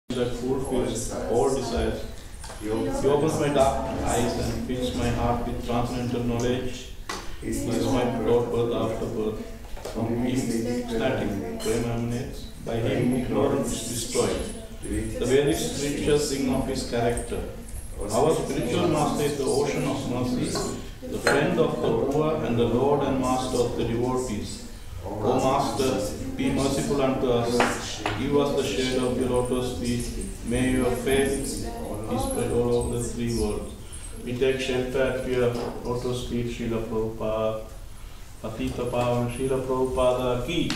that fulfills all desires. He opens my dark eyes and fills my heart with transcendental knowledge. He is my Lord birth after birth. From him ecstatic prema emanates. By him ignorance is destroyed. The very scriptures sing of his character. Our spiritual master is the ocean of mercy, the friend of the poor and the Lord and master of the devotees. O Master, be merciful unto us. Give us the shade of your lotus feet. May your face be spread all over the three worlds. We take shelter at your lotus feet, Srila Prabhupada. Patita Pavan Srila Prabhupada ki.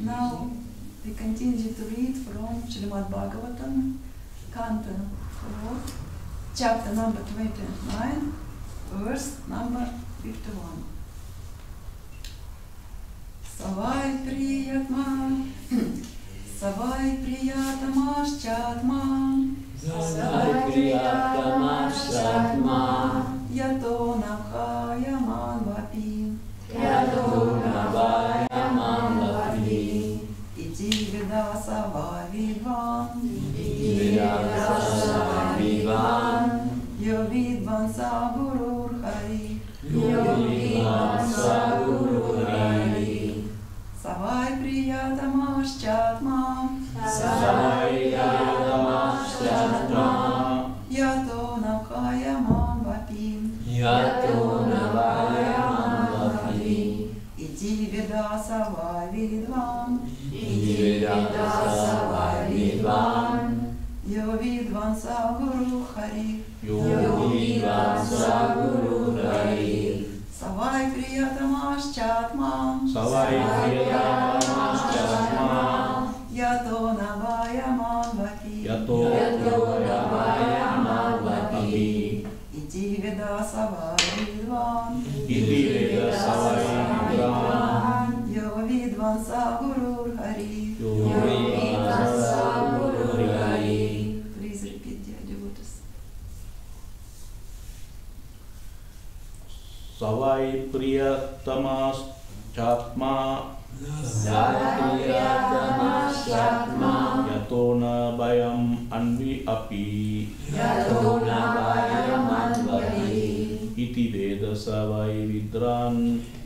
Now we continue to read from Srimad Bhagavatam, Canto 4, chapter number 29, verse number 51. Savai priyatamaschatma yato nabhayaman vapi iti veda savai vidvan yo vidvan sa gurur hari Savai priyatamaschatma yato nabhayaman vapi iti veda savai vidvan yo vidvan sa guru hari Savai priyatamaschatma yato nabhayaman vapi iti veda savai vidvan yo vidvan sa gurur hari. Please repeat, dear devotees. Savai priyatamaschatma yato nabhayam anvi api iti veda savai vidran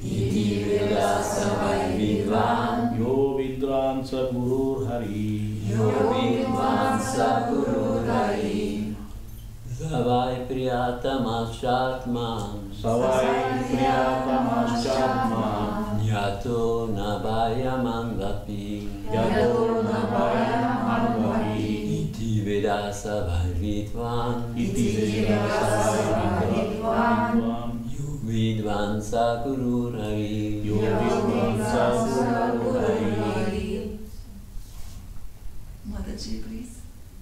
yo vidran sa gurur hari. Savai priyatamaschatma yato nabhayaman vapi iti veda savai vidvan yo vidvan sa gurur hari. Mataji, please.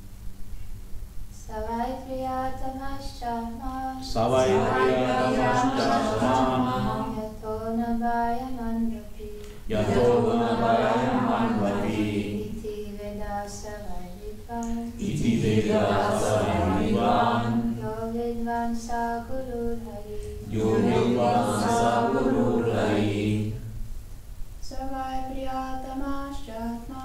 Savai priyatamaschatma yato nabhayaman vapi iti veda savai vidvan yo vidvan sa gurur hari. Savai priyatamaschatma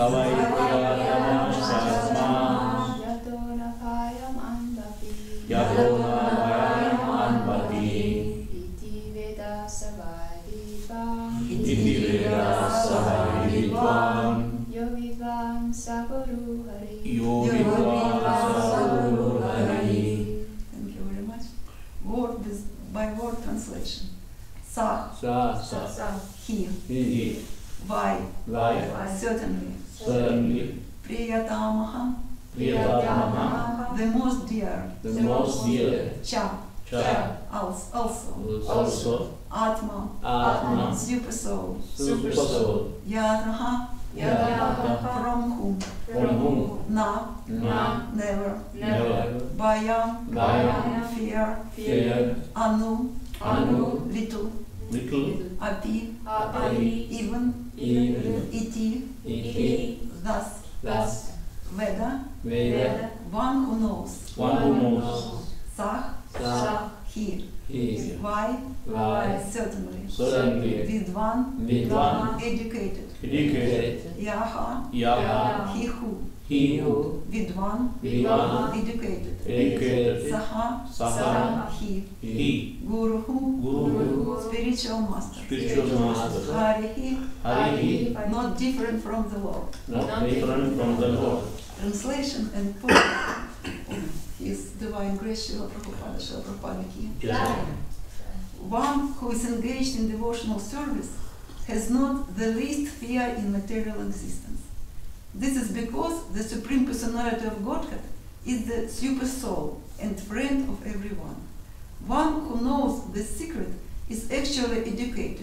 yato nabhayaman vapi iti veda savai vidvan yo vidvan sa gurur hari. Thank you very much. Word by word translation. Sa, he, vai, certainly. Priyatamaha, the most dear. Cha, also. Atma, super soul. Yataha, from whom. Na, never. Bhayam, fear. Anu, little. Api, even. Iti, thus. Veda, one who knows. Sah, he. Why? Certainly. Vidvan, educated. Yaha, he who. Vidvan, educated. Saha, he. Guru, spiritual master. Harihi, not different from the Lord. Translation and poem of His Divine Grace Srila Prabhupada Ki. One who is engaged in devotional service has not the least fear in material existence. This is because the Supreme Personality of Godhead is the super soul and friend of everyone. One who knows the secret is actually educated,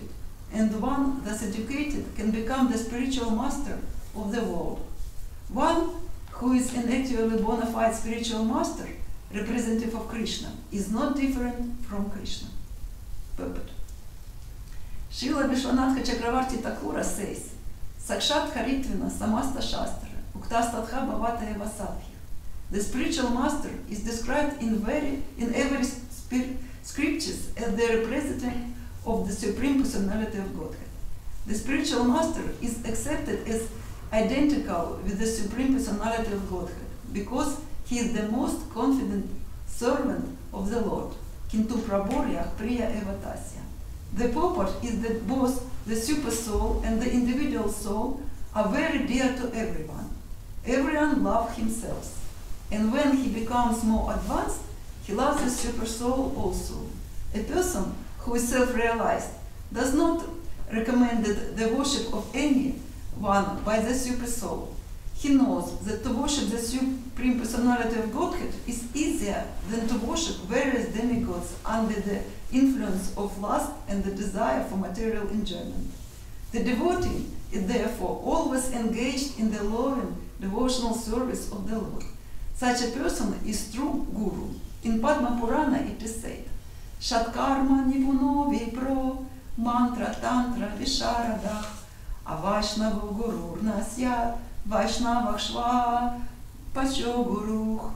and one thus educated can become the spiritual master of the world. One who is an actually bona fide spiritual master, representative of Krishna, is not different from Krishna. Purport. Srila Vishwanatha Chakravarti Thakura says, Sakshat Haritvina Samasta Shastra, Uktastatha Bhavata Eva Sadhya. The spiritual master is described in every scriptures as the representative of the Supreme Personality of Godhead. The spiritual master is accepted as identical with the Supreme Personality of Godhead because he is the most confident servant of the Lord. Kintu praboryah priya evatasya. The purport is that both the super soul and the individual soul are very dear to everyone. Everyone loves himself. And when he becomes more advanced, he loves the super soul also. A person who is self-realized does not recommend the worship of anyone by the super soul. He knows that to worship the Supreme Personality of Godhead is easier than to worship various demigods under the influence of lust and the desire for material enjoyment. The devotee is therefore always engaged in the loving devotional service of the Lord. Such a person is true guru. In Padma Purana it is said, Shatkarma nipuno vipro mantra tantra visharadach avaishnavu gurur nasya vaishnavakshva pacho guruh.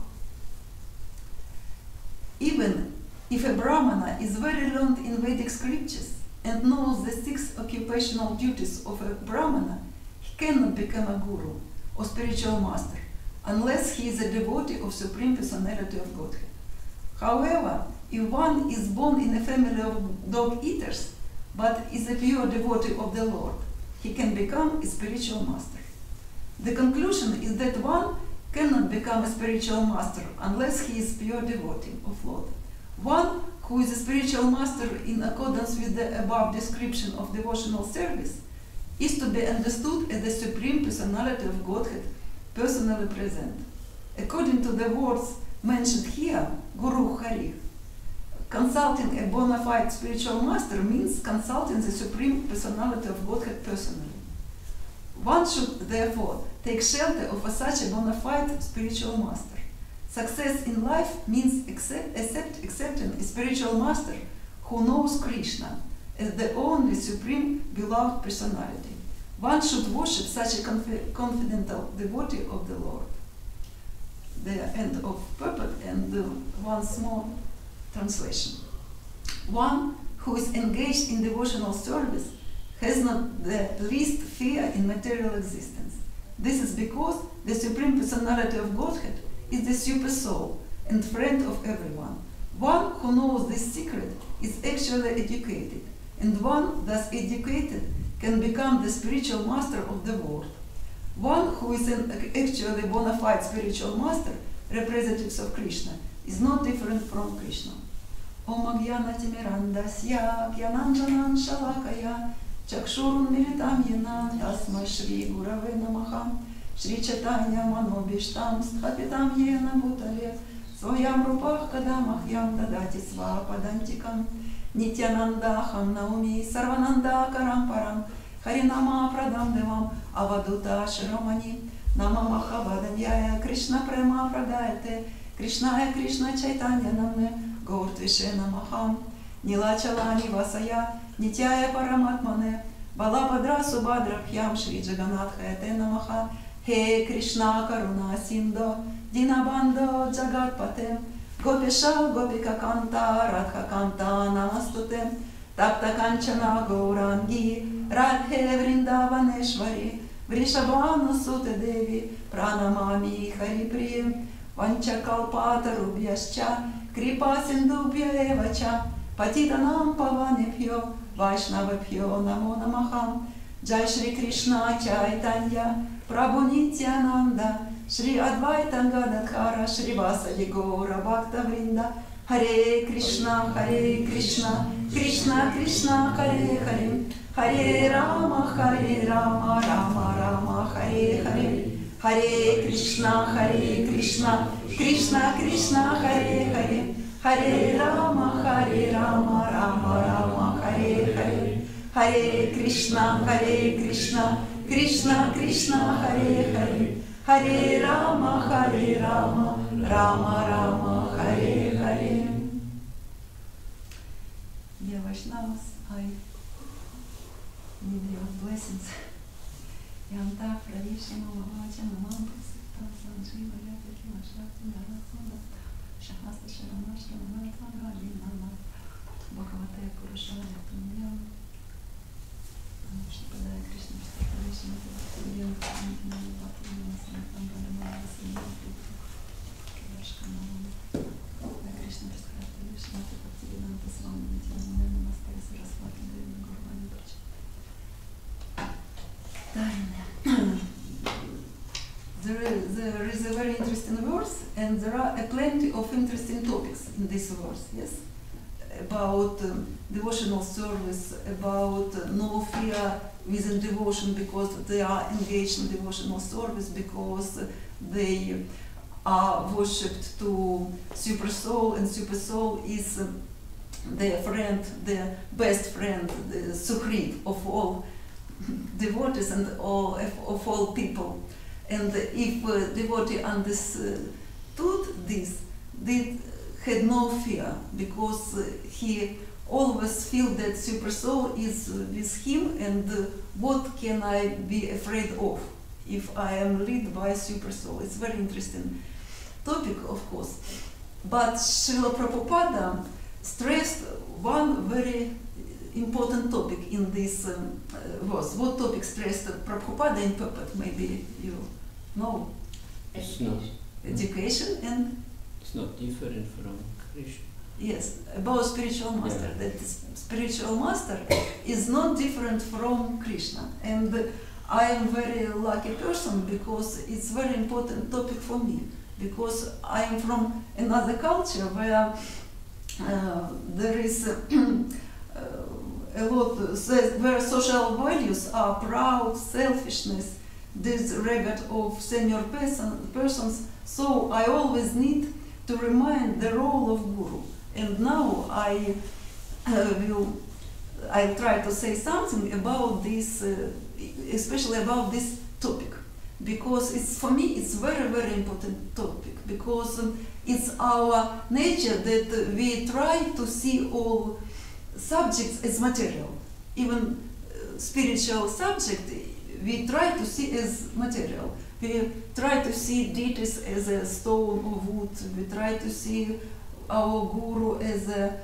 Even if a Brahmana is very learned in Vedic scriptures and knows the 6 occupational duties of a Brahmana, he cannot become a guru or spiritual master unless he is a devotee of Supreme Personality of Godhead. However, if one is born in a family of dog eaters, but is a pure devotee of the Lord, he can become a spiritual master. The conclusion is that one cannot become a spiritual master unless he is pure devotee of Lord. One who is a spiritual master in accordance with the above description of devotional service is to be understood as the Supreme Personality of Godhead personally present. According to the words mentioned here, Guru Hari, consulting a bona fide spiritual master means consulting the Supreme Personality of Godhead personally. One should therefore take shelter of such a bona fide spiritual master. Success in life means accepting a spiritual master who knows Krishna as the only supreme beloved personality. One should worship such a confidential devotee of the Lord. The end of purport and once more translation. One who is engaged in devotional service has not the least fear in material existence. This is because the Supreme Personality of Godhead is the super soul and friend of everyone. One who knows this secret is actually educated, and one thus educated can become the spiritual master of the world. One who is an actually bona fide spiritual master, representatives of Krishna, is not different from Krishna. Om Agyana Timirandasya Gyananjanan Shalakaya Chakshurun Militam Yena Tasma Shri Gurave Namaha Shri Chaitanya Manobishtam Sthapitam Yena Bhutale Svoyam Rupah Kadamahyam Dadati Svapadantikam Nityanandaham Naumi Sarvananda Karamparam Harinama Pradam Devam Avaduta Shramani Nama Mahabhadanyaya Krishna Prema Pradayate Krishnaya Krishna Chaitanya Namne Gaurtvishe Namaham Nilachala Nivasaya Nityaya Paramatmane Balabhadra Subhadrabhyam Shri Jagannathayate Namaha He Krishna Karuna Sindho Dinabandho Jagatpate Gopisha Gopika Kanta Radha Kanta Namastute Tapta Kanchana Gaurangi Radhe Vrindavaneshvari Vrishabhanu Sute Devi Pranamami Hari Priyam Vanchakalpata Rubhyascha Kripa Sindhubhya Evacha Patitanam Pavanebhyo Vaishnavabhyo Namo Namaham Jai Shri Krishna Chaitanya Prabhu Nityananda Shri Advaita Gadadhara Shri Vasadi Gaura Bhakta Vrinda Hare Krishna Krishna Krishna Hare Hare Hare Rama Rama Rama Hare Hare Hare Krishna Krishna Krishna Hare Hare Hare Rama Rama Rama Hare Hare Hare Krishna, Krishna Krishna, Hare Hare, Hare Rama, Rama Rama, Hare Hare. Dear Vaishnavas, I need your blessings. Yanta Pravisha Mama Vacha Mama Prasita Sanjiva Yataki Mashakti Narasana Shahasta Sharamashka Naratanga Linama Bhagavate Purushaya Punyam Shripadaya Krishna Pravisha Punyam Punyam Punyam Sanatam Pranamaya Sanatam Kivashka Mama Krishna Pravisha Punyam Swami Nityananda Namaste Saraswati Devi Gurvani Pracha. There is a very interesting verse, and there are plenty of interesting topics in this verse, yes? About devotional service, about no fear within devotion because they are engaged in devotional service, because they are worshipped to Super Soul, and Super Soul is their friend, their best friend, the Sukhrit of all devotees and of all people. And if a devotee understood this, they had no fear, because he always feels that Super Soul is with him, and what can I be afraid of if I am led by Super Soul? It's a very interesting topic, of course. But Srila Prabhupada stressed one very important topic in this verse. What topic stressed Prabhupada in Puppet? Maybe you know. It's not. Education and. It's not different from Krishna. Yes, about spiritual master. Yeah. That spiritual master is not different from Krishna, and I am very lucky person because it's very important topic for me, because I am from another culture where there is. A lot where social values are proud, selfishness, disregard of senior persons. So I always need to remind the role of Guru. And now I'll try to say something about this, especially about this topic, because it's for me it's very, very important topic, because it's our nature that we try to see all subjects as material. Even spiritual subject we try to see as material. We try to see deities as a stone or wood. We try to see our Guru as a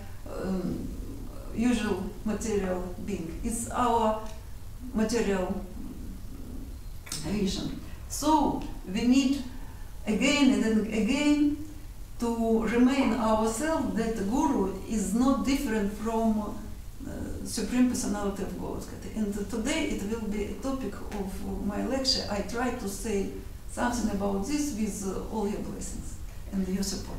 usual material being. It's our material vision. So we need again and then again to remind ourselves that the Guru is not different from Supreme Personality of Godhead. And today it will be a topic of my lecture. I try to say something about this with all your blessings and your support.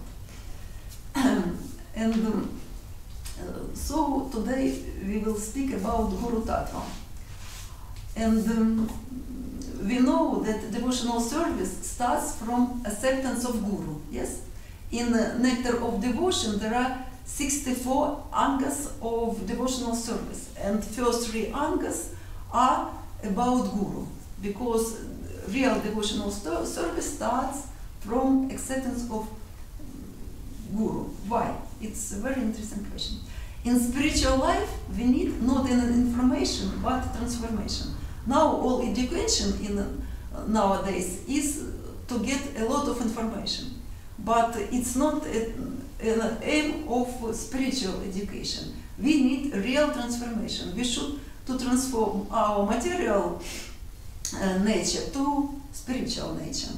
So today we will speak about Guru Tattva. And we know that devotional service starts from acceptance of Guru, yes? In Nectar of Devotion, there are 64 angas of devotional service, and first 3 angas are about Guru, because real devotional service starts from acceptance of Guru. Why? It's a very interesting question. In spiritual life, we need not an information, but transformation. Now, all education in nowadays is to get a lot of information. But it's not an aim of spiritual education. We need real transformation. We should to transform our material nature to spiritual nature.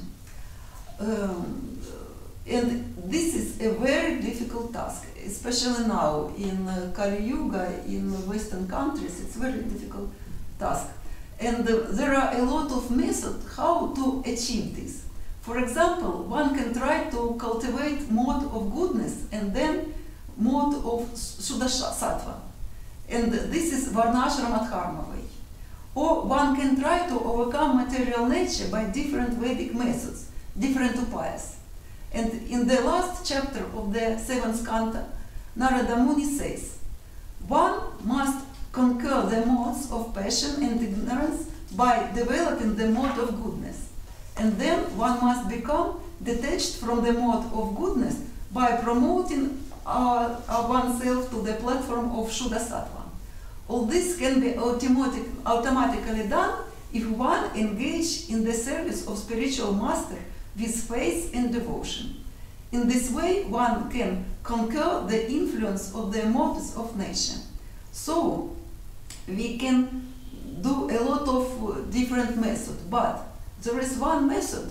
And this is a very difficult task, especially now in Kali Yuga, in Western countries. It's a very difficult task. And there are a lot of methods how to achieve this. For example, one can try to cultivate mode of goodness and then mode of Shuddha-sattva. And this is Varnashramadharma way. Or one can try to overcome material nature by different Vedic methods, different upayas. And in the last chapter of the 7th canto, Narada Muni says, one must conquer the modes of passion and ignorance by developing the mode of goodness. And then one must become detached from the mode of goodness by promoting oneself to the platform of Shuddha Sattva. All this can be automatically done if one engages in the service of spiritual master with faith and devotion. In this way, one can conquer the influence of the modes of nature. So, we can do a lot of different methods, but there is one method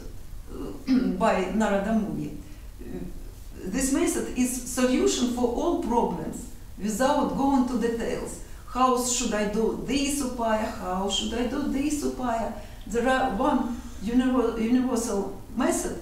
by Narada Muni. This method is solution for all problems without going to details. How should I do this upaya? How should I do this upaya? There are one universal method,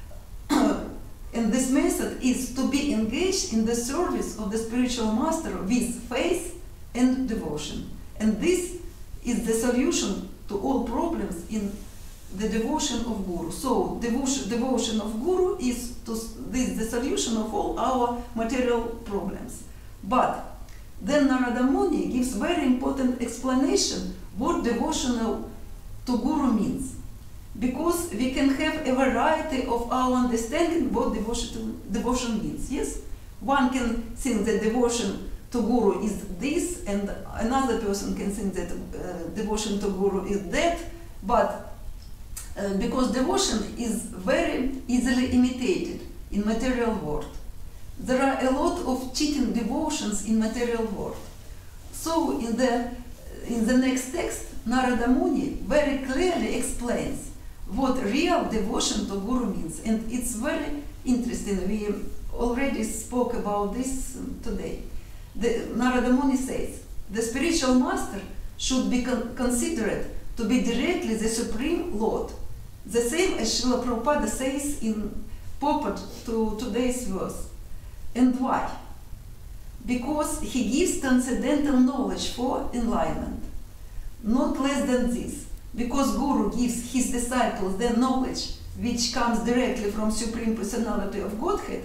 and this method is to be engaged in the service of the spiritual master with faith and devotion. And this is the solution to all problems in the devotion of Guru. So devotion of Guru is the solution of all our material problems. But then Narada Muni gives very important explanation what devotional to Guru means. Because we can have a variety of our understanding what devotion means. Yes, one can think that devotion to Guru is this, and another person can think that devotion to Guru is that, but because devotion is very easily imitated in material world. There are a lot of cheating devotions in material world. So in the next text, Narada Muni very clearly explains what real devotion to Guru means, and it's very interesting. We already spoke about this today. Narada Muni says, the spiritual master should be considered to be directly the Supreme Lord, the same as Srila Prabhupada says in purport to today's verse. And why? Because he gives transcendental knowledge for enlightenment. Not less than this, because Guru gives his disciples the knowledge which comes directly from Supreme Personality of Godhead,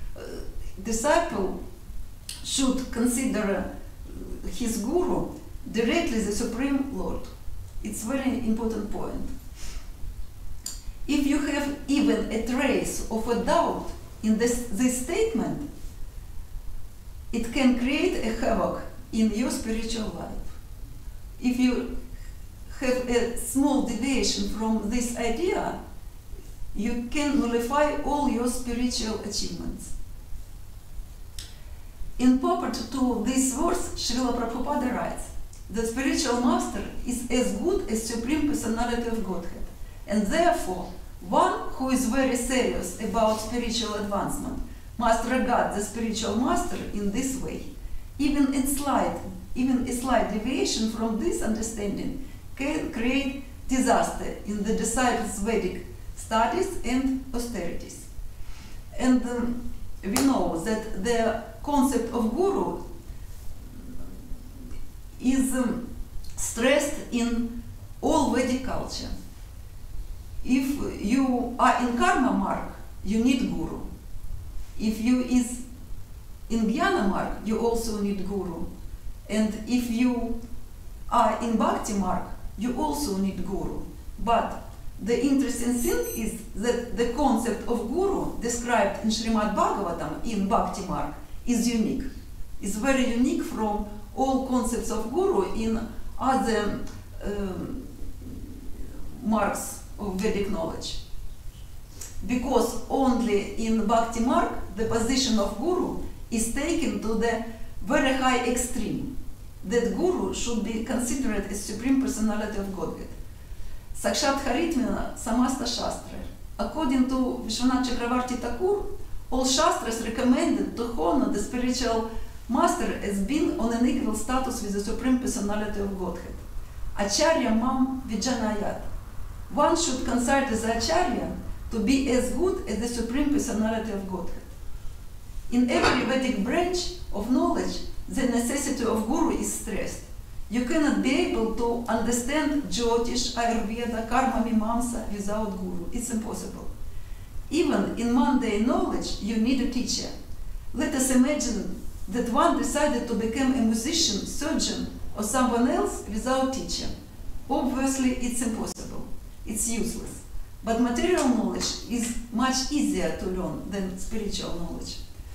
disciple should consider his Guru directly the Supreme Lord. It's a very important point. If you have even a trace of a doubt in this statement, it can create a havoc in your spiritual life. If you have a small deviation from this idea, you can nullify all your spiritual achievements. In purport to this verse, Srila Prabhupada writes, the spiritual master is as good as Supreme Personality of Godhead, and therefore one who is very serious about spiritual advancement must regard the spiritual master in this way. Even a slight deviation from this understanding can create disaster in the disciples' Vedic studies and austerities. And we know that the concept of Guru is stressed in all Vedic culture. If you are in karma mark, you need Guru. If you is in jnana mark, you also need Guru. And if you are in bhakti mark, you also need Guru. But the interesting thing is that the concept of Guru described in Srimad Bhagavatam in bhakti mark is unique. It's very unique from all concepts of Guru in other marks of Vedic knowledge. Because only in Bhakti Mark the position of Guru is taken to the very high extreme, that Guru should be considered as Supreme Personality of Godhead. Sakshat Haritmina Samasta Shastra. According to Vishwanath Chakravarti Thakur, all Shastras recommended to honor the spiritual master as being on an equal status with the Supreme Personality of Godhead. Acharya Mam Vijanayat. One should consider the Acharya to be as good as the Supreme Personality of Godhead. In every Vedic branch of knowledge, the necessity of Guru is stressed. You cannot be able to understand Jyotish, Ayurveda, Karma, Mimamsa without Guru. It's impossible. Even in mundane knowledge, you need a teacher. Let us imagine that one decided to become a musician, surgeon, or someone else without teacher. Obviously, it's impossible. It's useless. But material knowledge is much easier to learn than spiritual knowledge.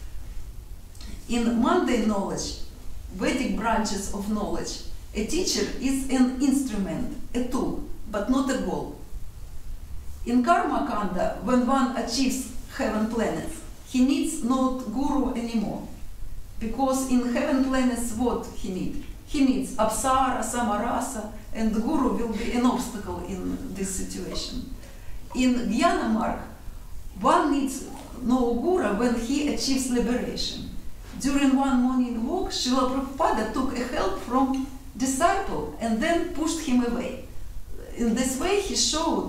In mundane knowledge, Vedic branches of knowledge, a teacher is an instrument, a tool, but not a goal. In Karma Kanda, when one achieves heaven planets, he needs not guru anymore. Because in heaven planets, what he needs? He needs Apsara, Samarasa, and the guru will be an obstacle in this situation. In Jnana Marg, one needs no guru when he achieves liberation. During one morning walk, Srila Prabhupada took a help from disciple and then pushed him away. In this way, he showed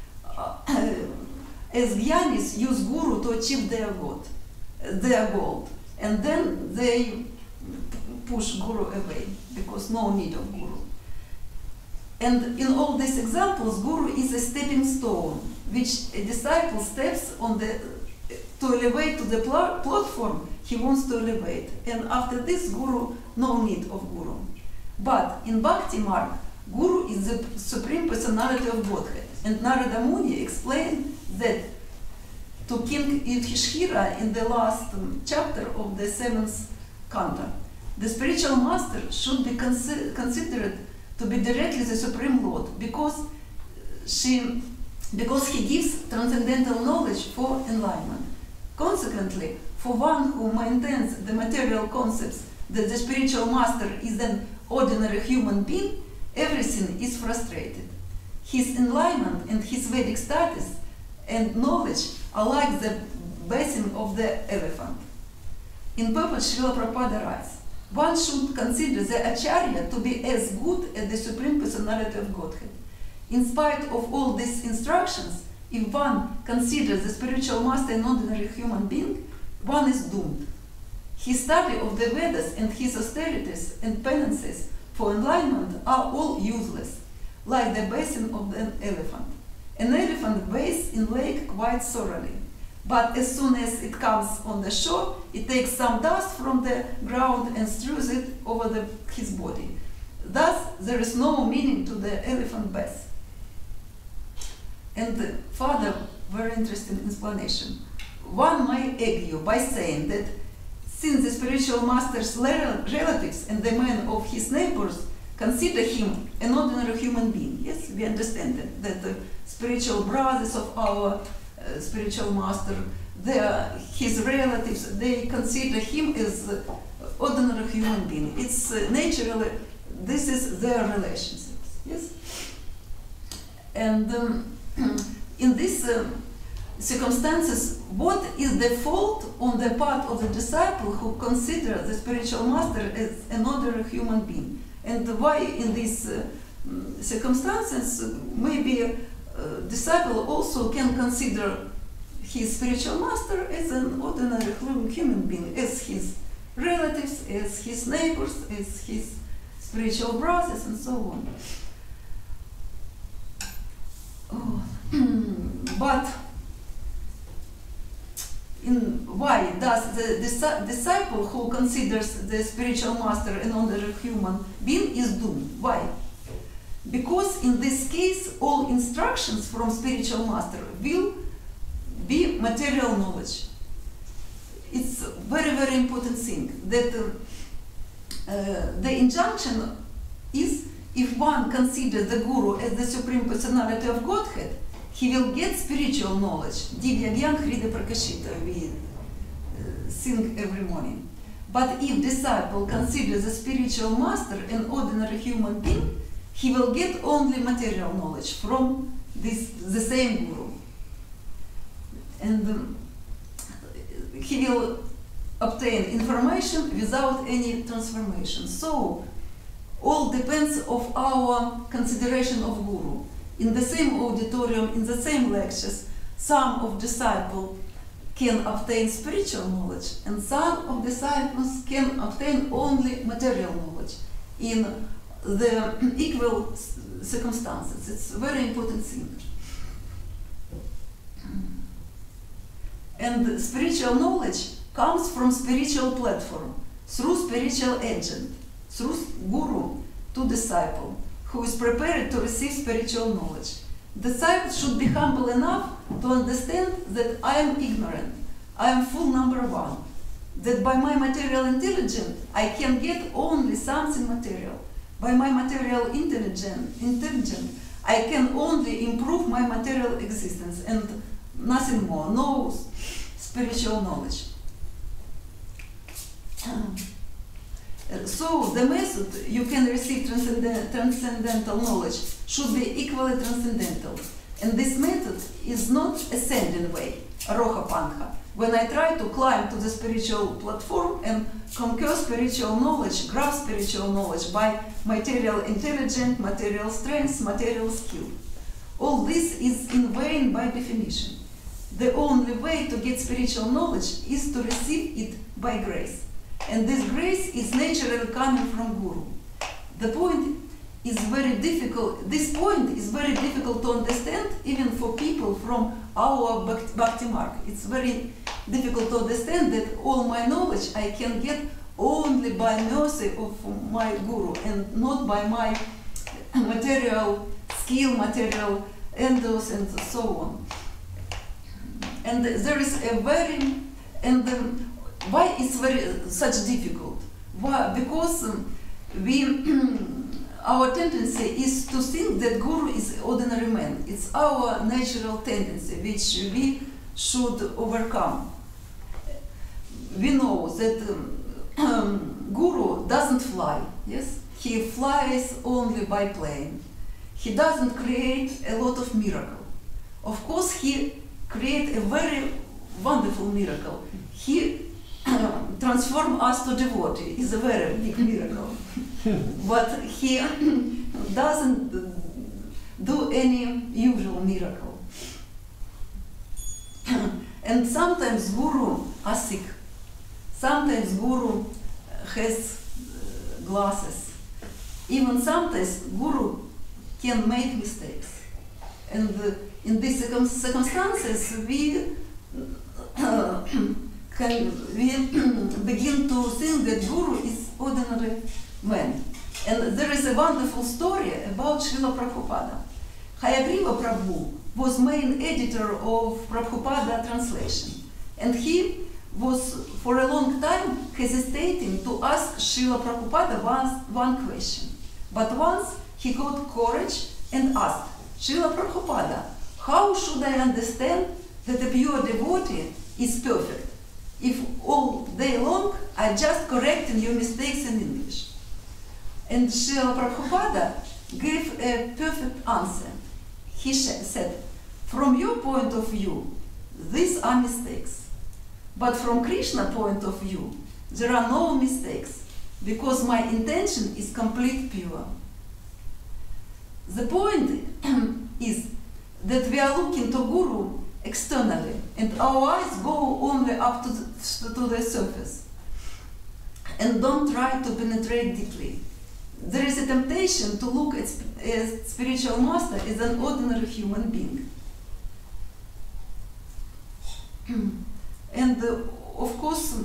as Jnanis use guru to achieve their goal, and then they push guru away because no need of guru. And in all these examples, guru is a stepping stone which a disciple steps on to elevate to the platform he wants to elevate. And after this, guru, no need of guru. But in Bhakti Marg, guru is the supreme personality of Godhead. And Narada Muni explained that to King Yudhishthira in the last chapter of the 7th canto. The spiritual master should be considered to be directly the Supreme Lord because he gives transcendental knowledge for enlightenment. Consequently, for one who maintains the material concepts that the spiritual master is an ordinary human being, everything is frustrated. His enlightenment and his Vedic status and knowledge are like the basin of the elephant. In purport, Srila Prabhupada writes, one should consider the Acharya to be as good as the Supreme Personality of Godhead. In spite of all these instructions, if one considers the spiritual master an ordinary human being, one is doomed. His study of the Vedas and his austerities and penances for enlightenment are all useless, like the basin of an elephant. An elephant bathes in lake quite thoroughly, but as soon as it comes on the shore, it takes some dust from the ground and strews it over his body. Thus, there is no meaning to the elephant bath. And further, very interesting explanation. One may argue by saying that since the spiritual master's relatives and the men of his neighbors consider him an ordinary human being, yes, we understand that the spiritual brothers of our spiritual master, his relatives, they consider him as ordinary human being. It's naturally, this is their relationships, yes? And in these circumstances, what is the fault on the part of the disciple who considers the spiritual master as an ordinary human being? And why in these circumstances, maybe a disciple also can consider his spiritual master as an ordinary human being, as his relatives, as his neighbors, as his spiritual brothers, and so on. Oh. But why does the disciple who considers the spiritual master an ordinary human being is doomed? Why? Because in this case, all instructions from spiritual master will be material knowledge. It's a very, very important thing that the injunction is, if one considers the guru as the supreme personality of Godhead, he will get spiritual knowledge. Divya Gyan Hrida Prakashita, we sing every morning. But if disciple considers the spiritual master an ordinary human being, he will get only material knowledge from the same guru. And he will obtain information without any transformation. So, all depends of our consideration of guru. In the same auditorium, in the same lectures, some of disciples can obtain spiritual knowledge, and some of disciples can obtain only material knowledge in the equal circumstances. It's a very important thing. And spiritual knowledge comes from spiritual platform, through spiritual agent, through guru. to disciple who is prepared to receive spiritual knowledge. Disciple should be humble enough to understand that I am ignorant, I am fool number one, that by my material intelligence I can get only something material. By my material intelligence I can only improve my material existence and nothing more, no spiritual knowledge. So the method you can receive transcendental knowledge should be equally transcendental. And this method is not ascending way, Aroha Panha, when I try to climb to the spiritual platform and conquer spiritual knowledge, grasp spiritual knowledge by material intelligence, material strength, material skill. All this is in vain by definition. The only way to get spiritual knowledge is to receive it by grace. And this grace is naturally coming from Guru. The point is very difficult. This point is very difficult to understand even for people from our Bhakti Mark. It's very difficult to understand that all my knowledge I can get only by mercy of my Guru and not by my material skill, material endos, and so on. And there is a very, why it's such difficult? Why? Because our tendency is to think that Guru is ordinary man. It's our natural tendency which we should overcome. We know that Guru doesn't fly, yes? He flies only by plane. He doesn't create a lot of miracle. Of course, he creates a very wonderful miracle. He transforms us to devotee. It's a very big miracle. But he doesn't do any usual miracle. And sometimes Guru are sick. Sometimes Guru has glasses. Even sometimes Guru can make mistakes. And in these circumstances, we begin to think that Guru is ordinary man. And there is a wonderful story about Srila Prabhupada. Hayagriva Prabhu was main editor of Prabhupada translation. And he was for a long time hesitating to ask Srila Prabhupada one question. But once he got courage and asked, Srila Prabhupada, how should I understand that a pure devotee is perfect if all day long I just correcting your mistakes in English? And Srila Prabhupada gave a perfect answer. He said, from your point of view, these are mistakes. But from Krishna's point of view, there are no mistakes, because my intention is complete pure. The point is that we are looking to Guru externally, and our eyes go only up to the surface, and don't try to penetrate deeply. There is a temptation to look at a spiritual master as an ordinary human being. And of course,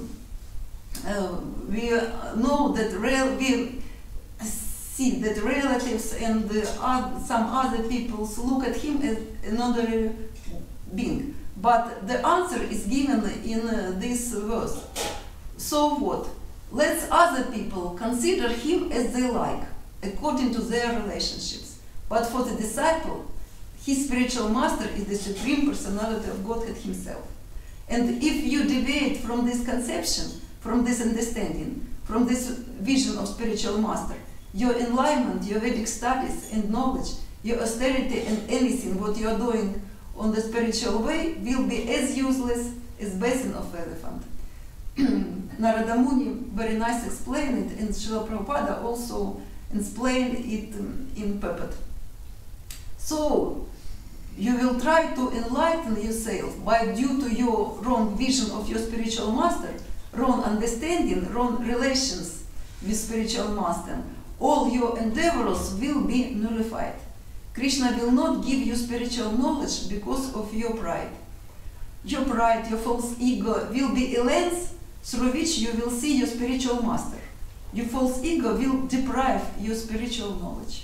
we know that we see that relatives and some other people look at him as another being. But the answer is given in this verse. So what? Let other people consider him as they like, according to their relationships. But for the disciple, his spiritual master is the Supreme Personality of Godhead himself. And if you deviate from this conception, from this understanding, from this vision of spiritual master, your enlightenment, your Vedic studies and knowledge, your austerity and anything what you are doing on the spiritual way will be as useless as basin of elephant. Narada Muni very nice explained it, and Srila Prabhupada also explained it in Puppet. So, you will try to enlighten yourself, but due to your wrong vision of your spiritual master, wrong understanding, wrong relations with spiritual master, all your endeavors will be nullified. Krishna will not give you spiritual knowledge because of your pride. Your pride, your false ego will be a lens through which you will see your spiritual master. your false ego will deprive your spiritual knowledge.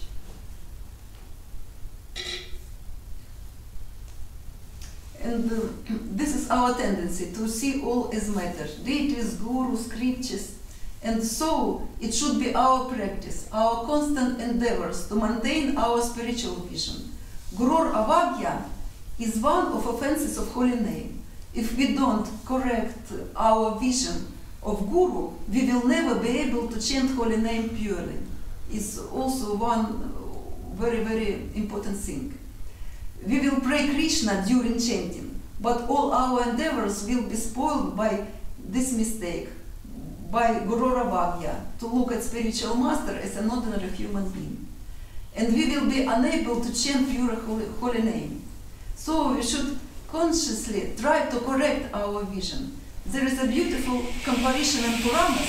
And this is our tendency to see all as matter, deities, gurus, scriptures. And so it should be our practice, our constant endeavors to maintain our spiritual vision. Gurur avagya is one of offenses of holy name. If we don't correct our vision of Guru, we will never be able to chant holy name purely. It's also one very, very important thing. We will pray Krishna during chanting, but all our endeavors will be spoiled by this mistake, by Guru Ravagya, to look at spiritual master as an ordinary human being. And we will be unable to chant pure holy name. So we should consciously try to correct our vision. There is a beautiful comparison in Puranas.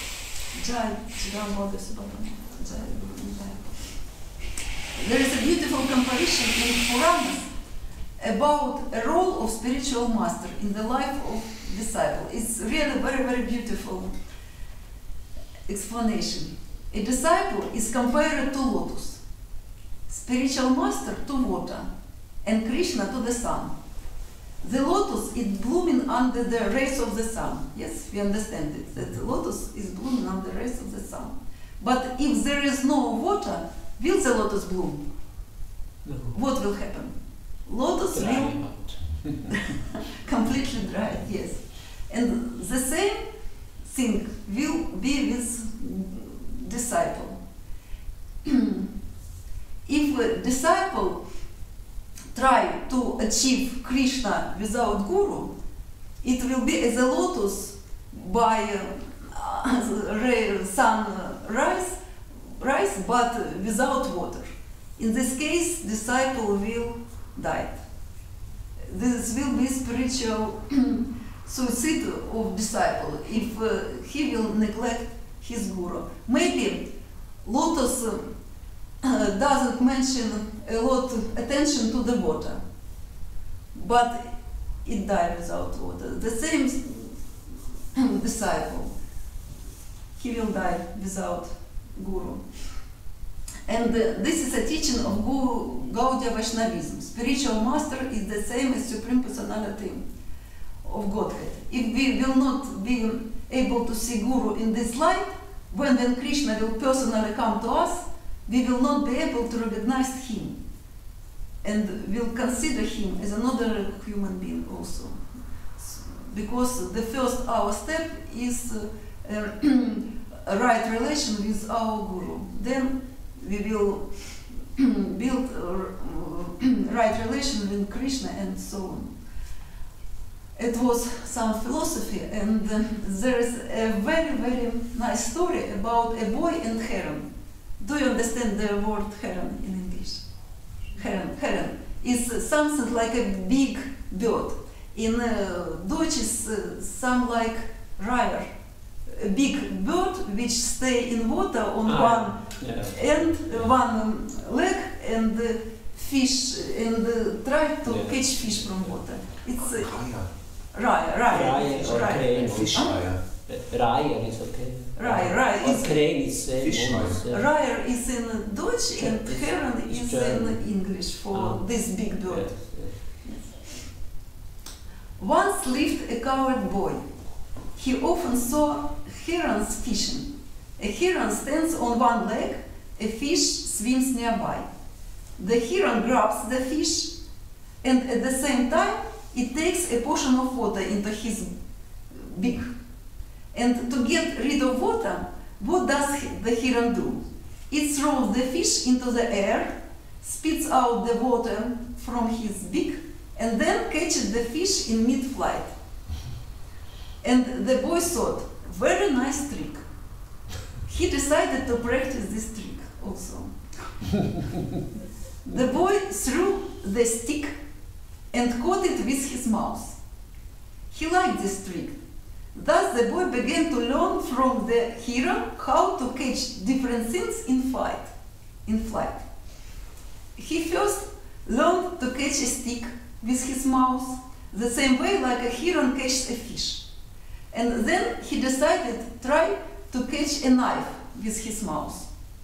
There is a beautiful comparison in Puranas about a role of spiritual master in the life of disciple. It's really very, very beautiful explanation. A disciple is compared to lotus, spiritual master to water, and Krishna to the sun. The lotus is blooming under the rays of the sun. Yes, we understand it, that the lotus is blooming under the rays of the sun. But if there is no water, will the lotus bloom? No. What will happen? Lotus will completely dry, yes. And the same thing will be with disciple. If a disciple try to achieve Krishna without Guru, it will be as a lotus by sunrise, but without water. In this case, disciple will die. This will be spiritual suicide of disciple if he will neglect his Guru. Maybe lotus doesn't mention a lot of attention to the water, but it died without water. The same disciple, he will die without Guru. And this is a teaching of Gaudiya Vaishnavism. Spiritual master is the same as Supreme Personality of Godhead. If we will not be able to see Guru in this light, when Krishna will personally come to us, we will not be able to recognize him, and will consider him as another human being also. Because the first our step is a right relation with our Guru. Then we will build a right relation with Krishna and so on. It was some philosophy, and there is a very, very nice story about a boy and heron. Do you understand the word heron in English? Heron. Heron is something like a big bird. In Dutch is some like ryer, a big bird which stay in water on one end, one leg, and fish, and try to catch fish from water. It's ryer. Fish ryer. Ryer is okay. Ryer is crane is fish ryer is in Dutch and heron is in English for this big bird. Yes. Once lived a coward boy. He often saw herons fishing. A heron stands on one leg, a fish swims nearby. The heron grabs the fish, and at the same time it takes a portion of water into his beak. And to get rid of water, what does the heron do? It throws the fish into the air, spits out the water from his beak, and then catches the fish in mid-flight. And the boy thought, very nice trick. He decided to practice this trick also. The boy threw the stick and caught it with his mouth. He liked this trick. Thus the boy began to learn from the heron how to catch different things in flight. He first learned to catch a stick with his mouth, the same way like a heron catches a fish. And then he decided to try to catch a knife with his mouth.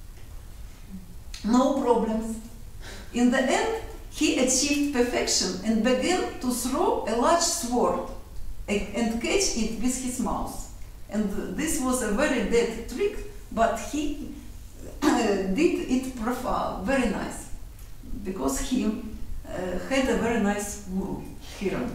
No problems. In the end, he achieved perfection and began to throw a large sword and catch it with his mouth. And this was a very dead trick, but he did it very nice, because he had a very nice guru, Hiram.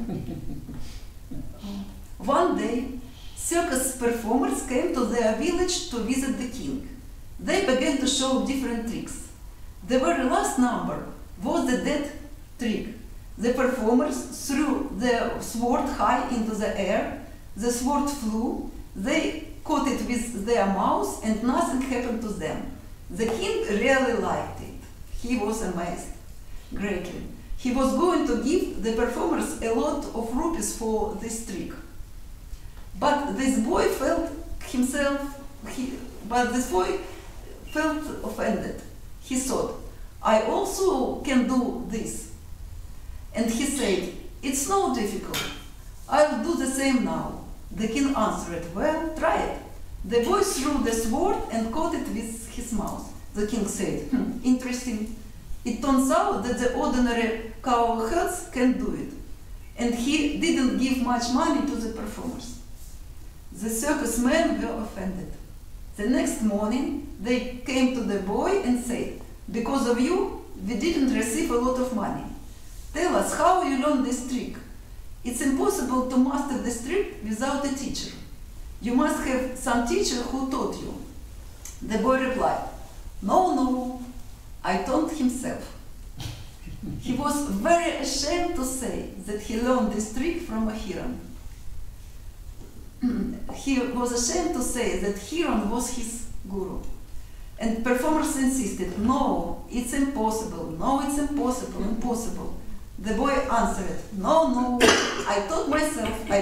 One day, circus performers came to their village to visit the king. They began to show different tricks. The very last number was the dead trick. The performers threw their sword high into the air. The sword flew. They caught it with their mouths and nothing happened to them. The king really liked it. He was amazed greatly. He was going to give the performers a lot of rupees for this trick. But this boy felt offended. He thought, I also can do this. And he said, it's no difficult. I'll do the same now. The king answered, well, try it. The boy threw the sword and caught it with his mouth. The king said, interesting. It turns out that the ordinary cowherds can do it. And he didn't give much money to the performers. The circus men were offended. The next morning, they came to the boy and said, because of you, we didn't receive a lot of money. Tell us how you learned this trick. It's impossible to master this trick without a teacher. You must have some teacher who taught you. The boy replied, no, I taught himself. He was very ashamed to say that he learned this trick from a Hiram. He was ashamed to say that Hiram was his guru. And performers insisted, no, it's impossible, no, it's impossible, impossible. The boy answered, no, I taught myself,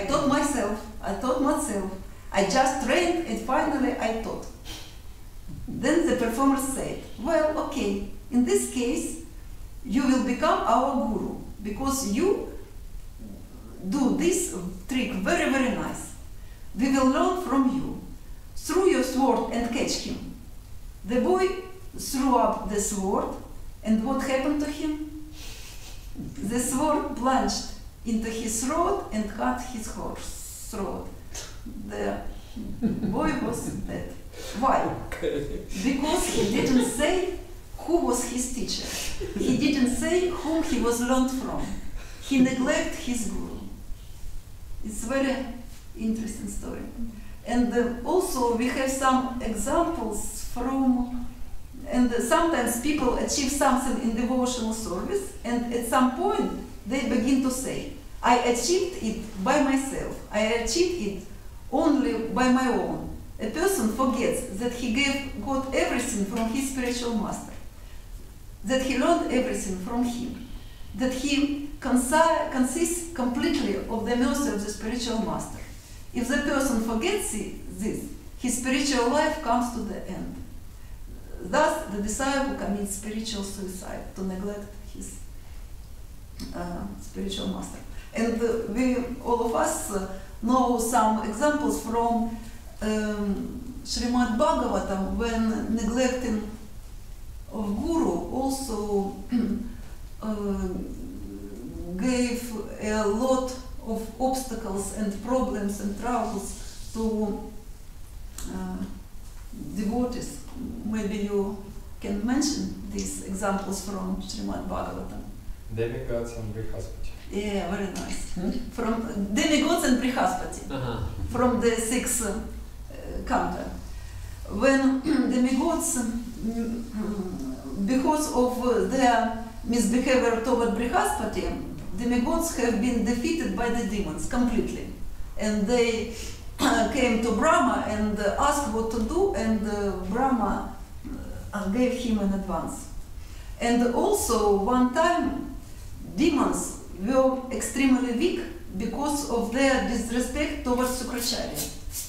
I just trained and finally I taught. Then the performer said, well, okay, in this case, you will become our guru, because you do this trick very, very nice. We will learn from you. Throw your sword and catch him. The boy threw up the sword, and what happened to him? The sword plunged into his throat and cut his horse's throat. The boy was dead. Why? Because he didn't say who was his teacher. He didn't say whom he was learned from. He neglected his guru. It's a very interesting story. And also we have some examples from, and sometimes people achieve something in devotional service, and at some point they begin to say, I achieved it by myself. I achieved it only by my own. A person forgets that he got everything from his spiritual master, that he learned everything from him, that he consists completely of the mercy of the spiritual master. If the person forgets this, his spiritual life comes to the end. Thus, the disciple commits spiritual suicide to neglect his spiritual master. And all of us know some examples from Srimad Bhagavatam, when neglecting of Guru also gave a lot of obstacles and problems and troubles to devotees. Maybe you can mention these examples from Srimad Bhagavatam. Demigods and Brihaspati. Yeah, very nice. From demigods and Brihaspati, from the 6th canto. When demigods, because of their misbehavior toward Brihaspati, demigods have been defeated by the demons completely. And they came to Brahma and asked what to do, and Brahma gave him an advance. And also, one time, demons were extremely weak because of their disrespect towards Sukracharya.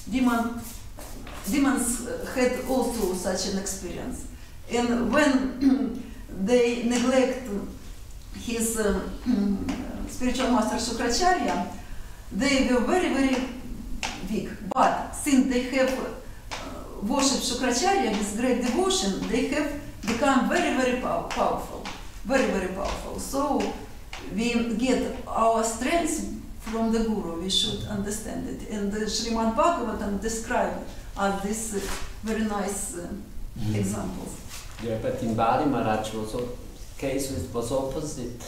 Demons had also such an experience. And when they neglect his spiritual master Sukracharya, they were very, very weak. But since they have worship Shukracharya with great devotion, they have become very, very powerful. Very, very powerful. So we get our strength from the Guru. We should understand it. And the Srimad Bhagavatam described as this very nice examples. Yeah, but in Bali Maharaj case was opposite.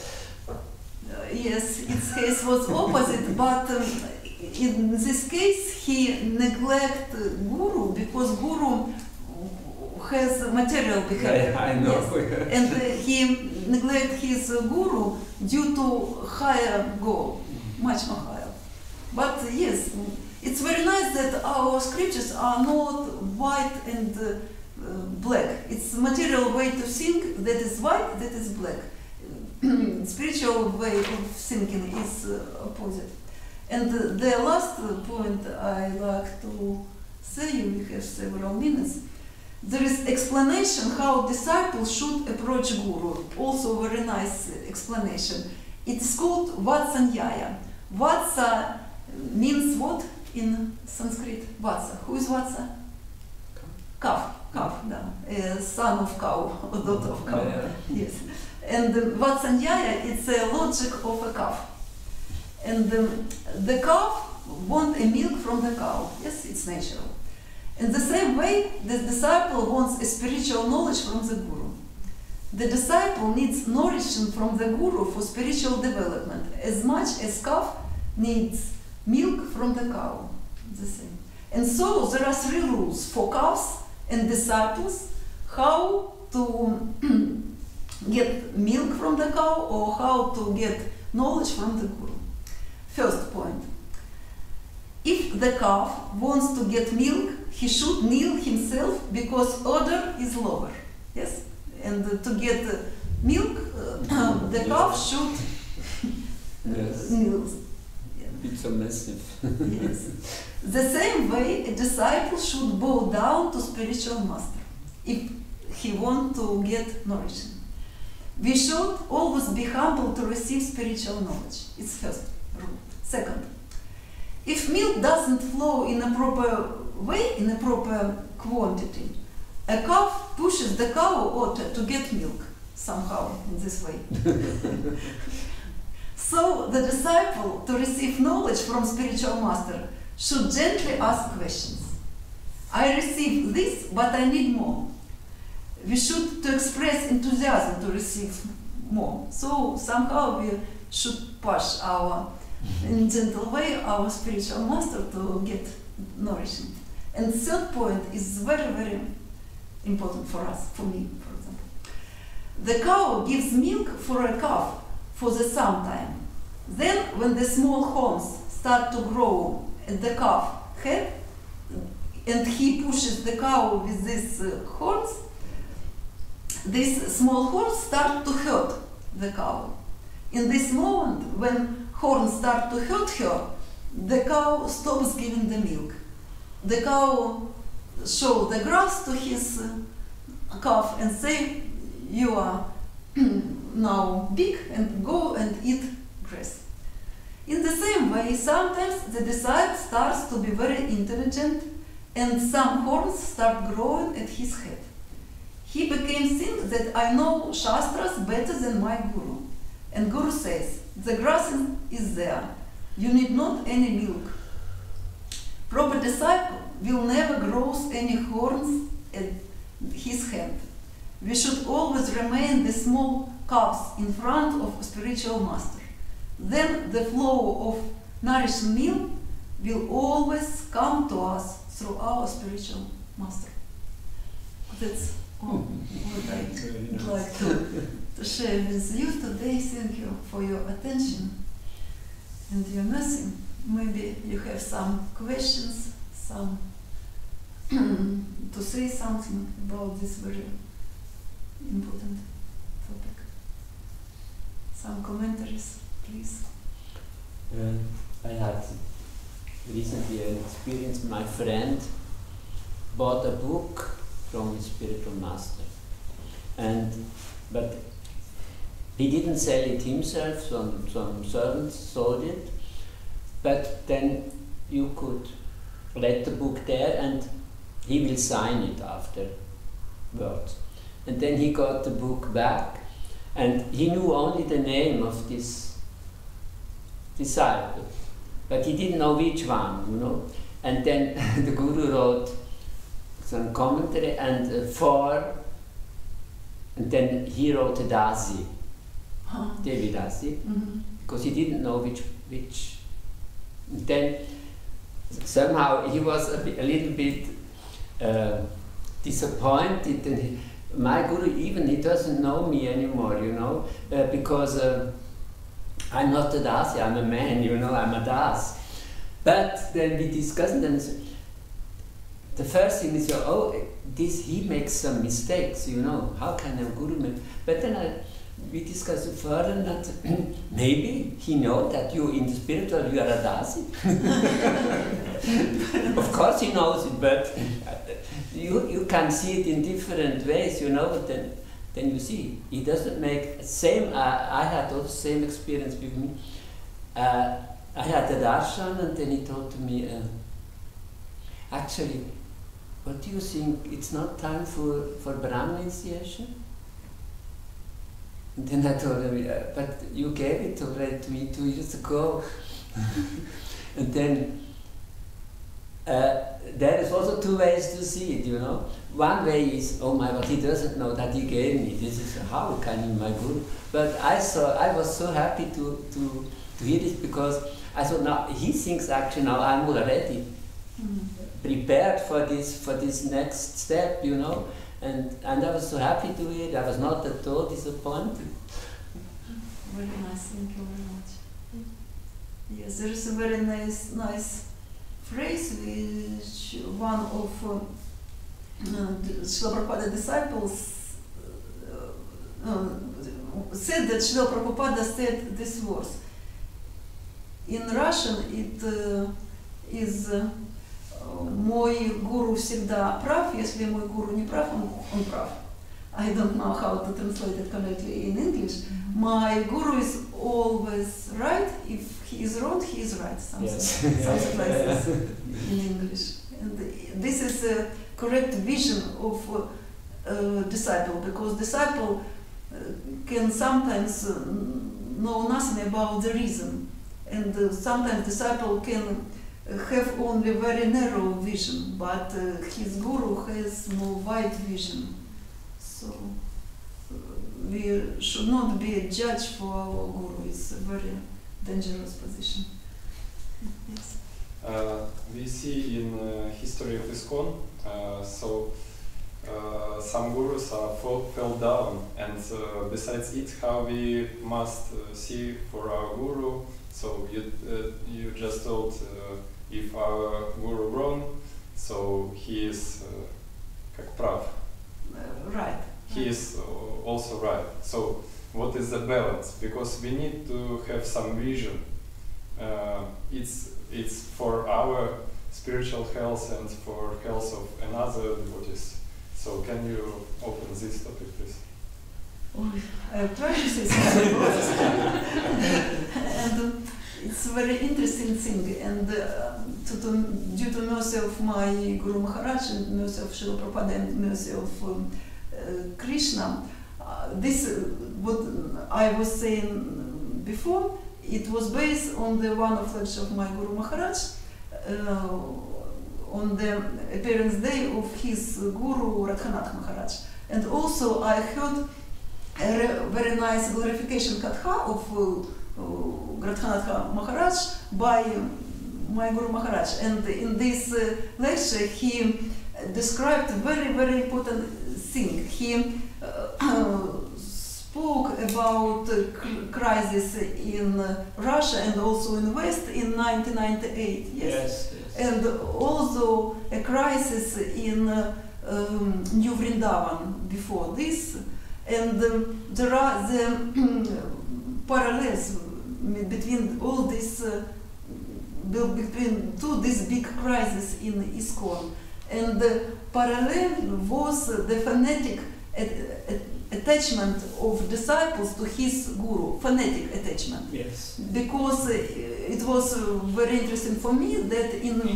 Yes, its case was opposite, but in this case he neglected Guru because Guru has material behavior. I know. Yes. And he neglect his Guru due to higher goal, much more higher. But yes, it's very nice that our scriptures are not white and black. It's material way to think that is white, that is black. Spiritual way of thinking is opposite. And the last point I like to say, we have several minutes. There is explanation how disciples should approach Guru. Also very nice explanation. It is called Vatsanyaya. Vatsa means what in Sanskrit? Vatsa. Who is Vatsa? Calf. Calf, son of cow, or daughter of cow. Yeah. Yes. And Vatsanyaya, it's a logic of a calf. And the calf wants a milk from the cow. Yes, it's natural. In the same way, the disciple wants a spiritual knowledge from the Guru. The disciple needs nourishment from the Guru for spiritual development, as much as calf needs milk from the cow. The same. And so there are 3 rules for calves and disciples: how to get milk from the cow or how to get knowledge from the Guru. First point. If the calf wants to get milk, he should kneel himself because order is lower. Yes? And to get milk, the calf should kneel. It's so massive. Yes. The same way, a disciple should bow down to spiritual master if he wants to get nourishment. We should always be humble to receive spiritual knowledge. It's first rule. Second, if milk doesn't flow in a proper way, in a proper quantity, a calf pushes the cow otter to get milk somehow in this way. So the disciple, to receive knowledge from spiritual master, should gently ask questions. I receive this, but I need more. We should to express enthusiasm to receive more. So somehow we should push in gentle way, our spiritual master to get nourishment. And third point is very, very important for us, for me, for example. The cow gives milk for a calf for the sometime. Then, when the small horns start to grow at the calf head, and he pushes the cow with these horns, these small horns start to hurt the cow. In this moment, when horns start to hurt her, the cow stops giving the milk. The cow shows the grass to his calf and say, you are now big and go and eat grass. In the same way, sometimes the disciple starts to be very intelligent and some horns start growing at his head. He became think that I know Shastras better than my Guru. And Guru says, the grass is there. You need not any milk. Proper disciple will never grow any horns at his hand. We should always remain the small calves in front of a spiritual master. Then the flow of nourishing milk will always come to us through our spiritual master. That's all what I'd like to share with you today. Thank you for your attention and your mercy. Maybe you have some questions, some to say something about this very important topic. Some commentaries, please. I had recently an experience. My friend bought a book from his spiritual master, but he didn't sell it himself. Some servants sold it, but then you could read the book there, and he will sign it afterwards. And then he got the book back, and he knew only the name of this disciple, but he didn't know which one, you know. And then the Guru wrote some commentary and and then he wrote a Dasi, Devi Dasi, because he didn't know which. And then somehow he was a little bit disappointed, and my Guru he doesn't know me anymore, you know, because I'm not a Dasi, I'm a man, you know, I'm a Das. But then we discussed, and the first thing is, he makes some mistakes, you know, how can a Guru make? But then we discussed further that maybe he knows that you in the spiritual you are a Dasi. Of course he knows it, but you can see it in different ways, you know. But then you see he doesn't make same. I had also same experience with me. I had a darshan, and then he told to me, actually, what do you think? It's not time for Brahma initiation? And then I told him, but you gave it already to me 2 years ago. And then there is also two ways to see it, you know. One way is, oh my God, he doesn't know that he gave me. This is how can he, my Guru? But I was so happy to hear this, because I thought, now he thinks actually now I'm already prepared for this next step, you know. And I was so happy to hear it. I was not at all disappointed. Very nice, thank you very much. Yes, there is a very nice phrase which one of Srila Prabhupada disciples said, that Srila Prabhupada said this verse. In Russian it is мой гуру всегда прав, если мой гуру не прав, он прав. I don't know how to translate it correctly in English. My guru is always right. If he is wrong, he is right. Something like this in English. And this is a correct vision of disciple, because disciple can sometimes know nothing about the reason, and sometimes disciple can have only very narrow vision, but his guru has more wide vision. So we should not be a judge for our guru. It's a very dangerous position. Yes. We see in history of ISKCON, some gurus fell down, and besides it, how we must see for our guru. So you just told, if our guru wrong, so he is как прав. Right. He is also right. So what is the balance? Because we need to have some vision. It's for our spiritual health and for health of another devotees. So can you open this topic, please? I try to say something about it. And it's a very interesting thing. And due to mercy of my Guru Maharaj and mercy of Srila Prabhupada and mercy of Krishna, this what I was saying before, it was based on the one of lecture of my Guru Maharaj on the appearance day of his Guru Radhanath Maharaj. And also I heard a very nice glorification katha of Radhanath Maharaj by my Guru Maharaj. And in this lecture he described a very, very important thing. He spoke about crisis in Russia and also in West in 1998. Yes. And also a crisis in New Vrindavan before this. And there are the parallels between all this, between these big crises in ISKCON. And the parallel was the phonetic attachment of disciples to his guru, phonetic attachment. Yes. Because it was very interesting for me that in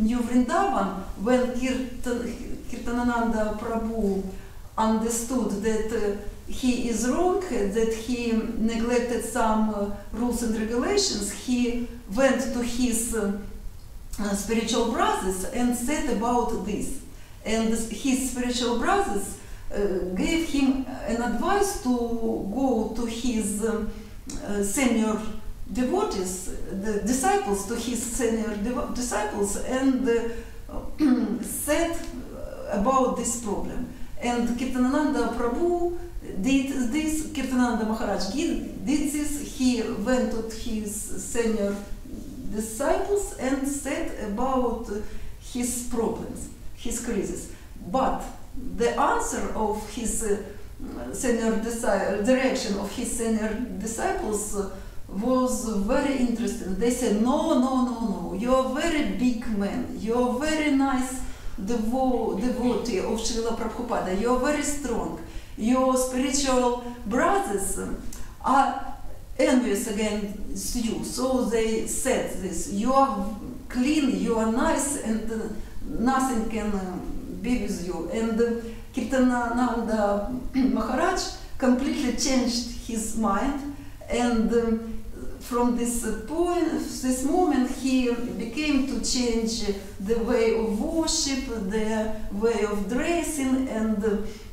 New Vrindavan, when Kirtanananda Prabhu understood that he is wrong, that he neglected some rules and regulations, he went to his spiritual brothers and said about this. And his spiritual brothers gave him an advice to go to his senior devotees, the disciples, to his senior disciples, and said about this problem. And Kirtanananda Prabhu did this, Kirtanananda Maharaj did this, he went to his senior disciples and said about his problems, his crisis. But the answer of his direction of his senior disciples was very interesting. They said, no, you're a very big man, you're a very nice devotee of Srila Prabhupada, you're very strong. Your spiritual brothers are envious against you. So they said this, you are clean, you are nice, and nothing can be with you. And Kirtanananda Maharaj completely changed his mind, and from this moment, he became to change the way of worship, the way of dressing, and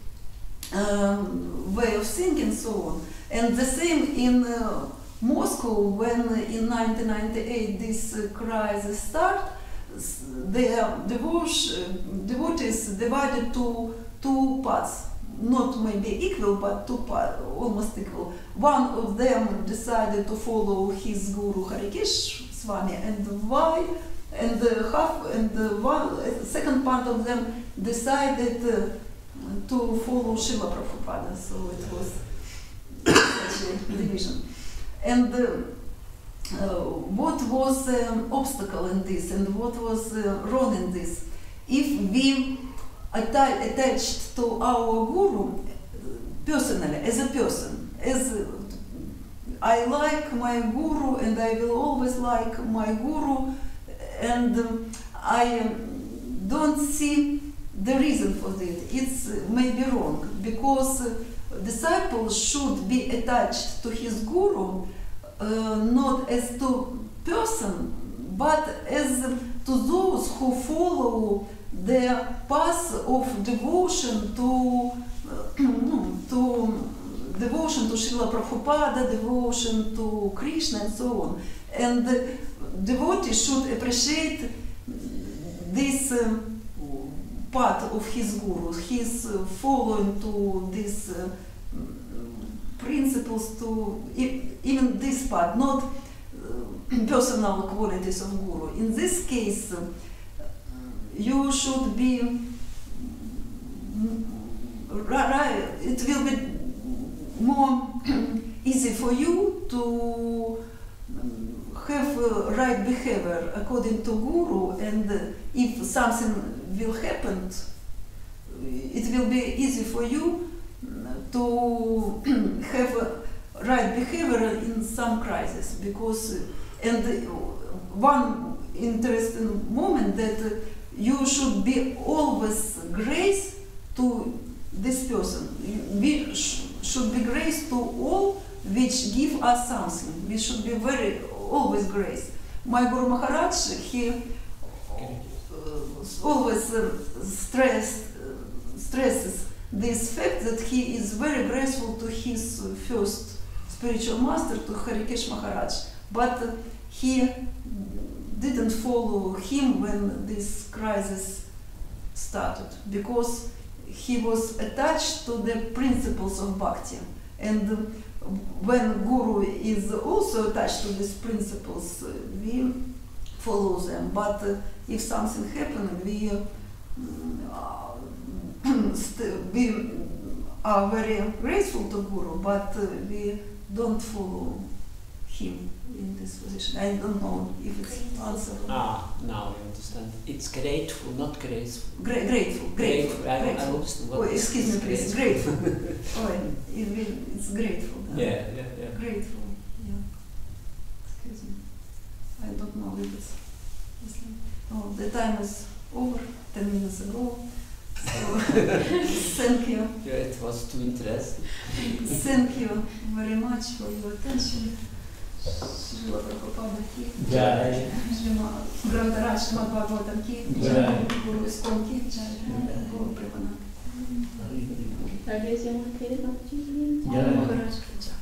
way of singing, and so on. And the same in Moscow, when in 1998 this crisis started, the devotees divided to two parts, not maybe equal, but two parts, almost equal. One of them decided to follow his guru Harikesh Swami, and why? And the second part of them decided to follow Srila Prabhupada. So it was such a division. And what was the obstacle in this, and what was wrong in this? If we attached to our guru personally, as a person, as I like my guru and I will always like my guru, and I don't see the reason for that. It's maybe wrong, because disciples should be attached to his guru not as to person, but as to those who follow the path of devotion to devotion to Srila Prabhupada, devotion to Krishna, and so on. And the devotee should appreciate this part of his guru, his following to these principles, to even this part, not personal qualities of guru. In this case, you should be it will be more easy for you to have right behavior according to guru, and if something will happen, it will be easy for you to have right behavior in some crisis, because and one interesting moment that you should be always grace to this person. We should be grace to all which give us something. We should be very always grace. My Guru Maharaj, he always stresses this fact that he is very grateful to his first spiritual master, to Harikesh Maharaj, but he didn't follow him when this crisis started, because he was attached to the principles of bhakti. And when Guru is also attached to these principles, we follow them. But if something happens, we are very grateful to Guru, but we don't follow him in this position. I don't know if it's answered. Now I understand. It's grateful, not graceful. Grateful. I understand. Oh, excuse me, please. Grateful. Oh, it's grateful. Yeah. Grateful. Yeah. Excuse me. I don't know if it's Oh, the time is over, 10 minutes ago. So, thank you. Yeah, it was too interesting. Thank you very much for your attention. Srila Prabhupada Ki, Jai. Grantaraj Srimad Bhagavatam Ki, Jai. Guru Iskon Ki, Jai. Guru Premanand. Maharaj Ki Jai.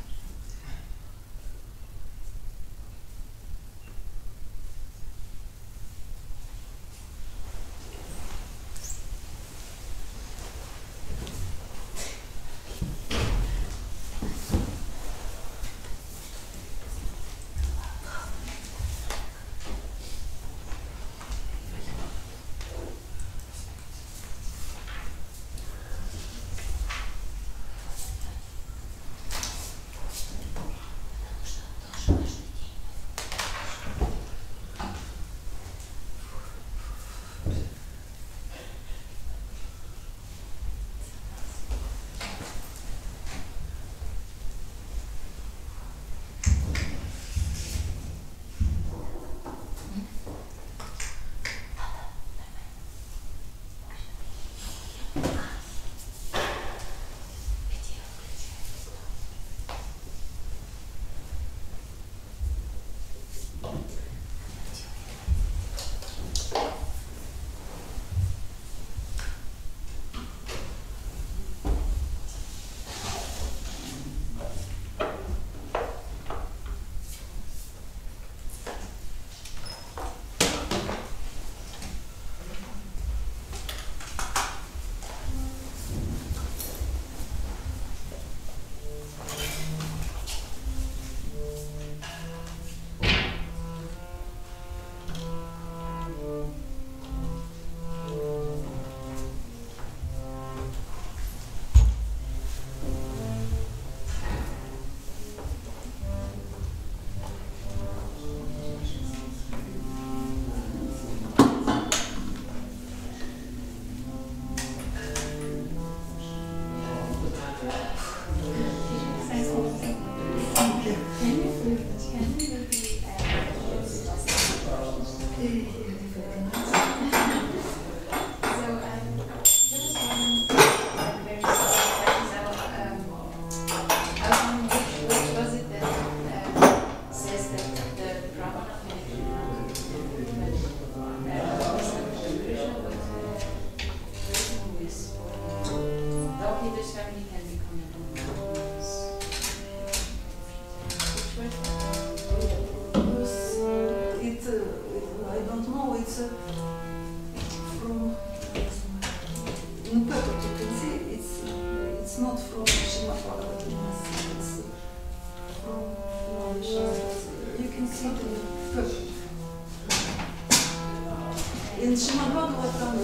In Srimad Bhagavatam,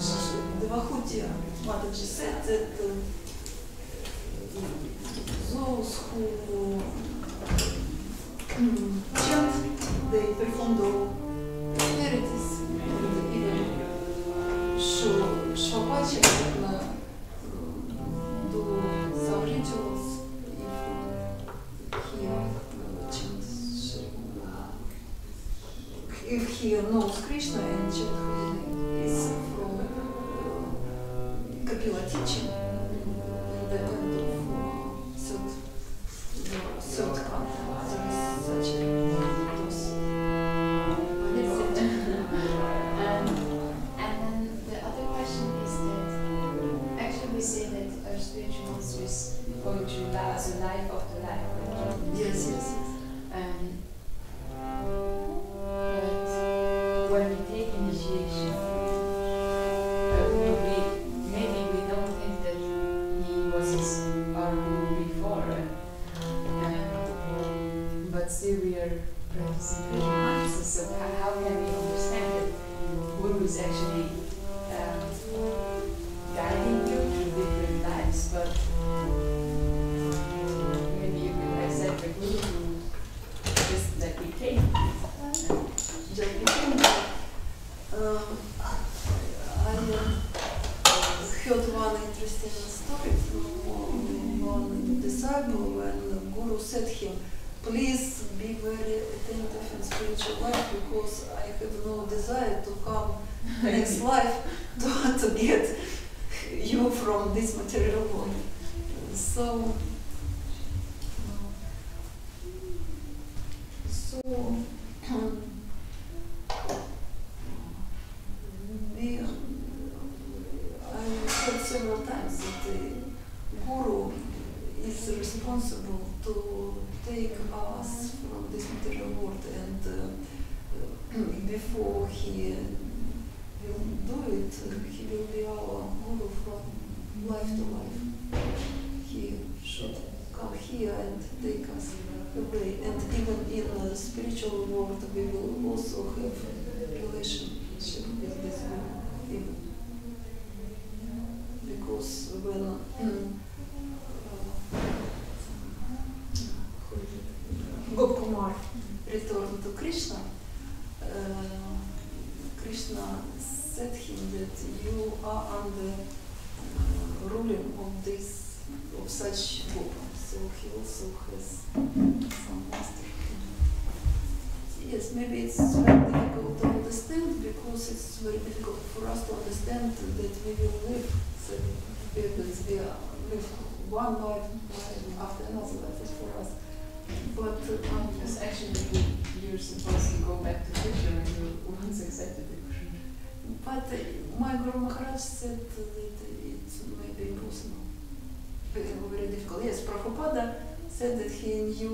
Devahutya Mataji said that those who chant, they perform the austerities, even Shvapacha do some rituals if he knows Krishna and chant holy name. It's from Kapila teaching, the end of third canto. There is such a dose. And then the other question is that actually we say that our spiritual master is going through as a life after life. Right? Yes. When we take initiation, maybe we don't think that he was our guru before, but still we are practicing Krishna consciousness. So how can we understand that guru is actually guiding you through different lives? But maybe you can accept the guru who just that we came. I heard one interesting story from one disciple when the Guru said him, please be very attentive life and spiritual life because I have no desire to come next life to get you from this material world. So I heard several times that the Guru is responsible to take us from this material world, and before he will do it, he will be our Guru from life to life. He should come here and take us away, and even in the spiritual world we will also have relationship with this Guru, even. Because when Gopkumar returned to Krishna, Krishna said him that you are under ruling of such Gopa, so he also has some master. Yes, maybe it's very difficult to understand because it's very difficult for us to understand that we will live one life after another life is for us. But because actually you're supposed to go back to Krishna when you once accepted the Krishna. But my Guru Maharaj said that it may be impossible. Very difficult. Yes, Prabhupada said that he knew